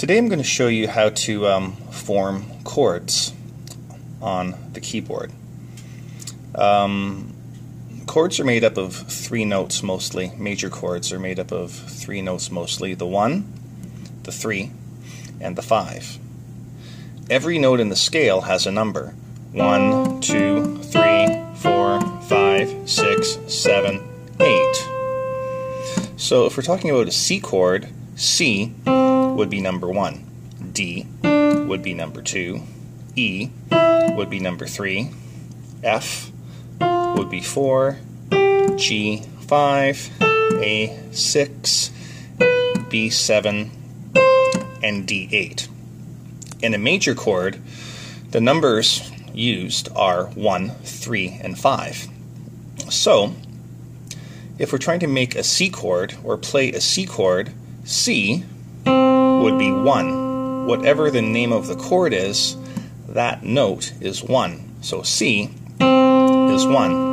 Today I'm going to show you how to form chords on the keyboard. Chords are made up of three notes mostly. Major chords are made up of three notes mostly: the 1, the 3, and the 5. Every note in the scale has a number: 1, 2, 3, 4, 5, 6, 7, 8. So if we're talking about a C chord, C would be number 1, D would be number 2, E would be number 3, F would be 4, G 5, A 6, B 7, and D 8. In a major chord, the numbers used are 1, 3, and 5. So, if we're trying to make a C chord or play a C chord, C would be 1. Whatever the name of the chord is, that note is 1. So C is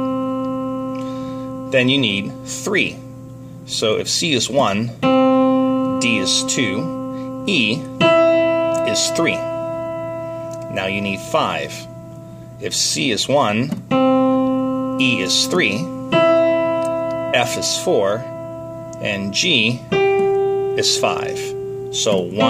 1. Then you need 3. So if C is 1, D is 2, E is 3. Now you need 5. If C is 1, E is 3, F is 4, and G is 5. So 1, 3,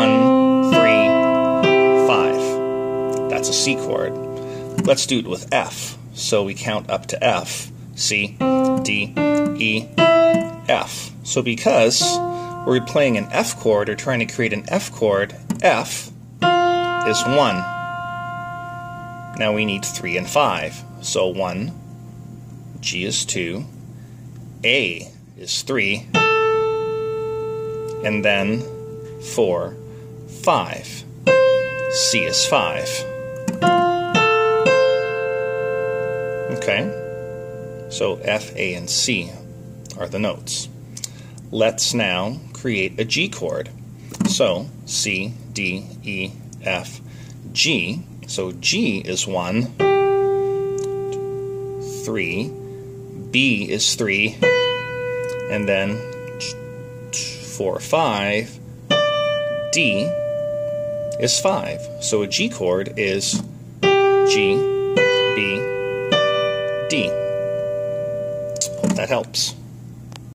5. That's a C chord. Let's do it with F. So we count up to F. C, D, E, F. So because we're playing an F chord or trying to create an F chord, F is 1. Now we need 3 and 5. So 1, G is 2, A is 3, and then 4, 5. C is 5. Okay? So F, A, and C are the notes. Let's now create a G chord. So C, D, E, F, G. So G is 1, 3, B is 3, and then 4, 5, D is 5. So a G chord is G, B, D. Hope that helps.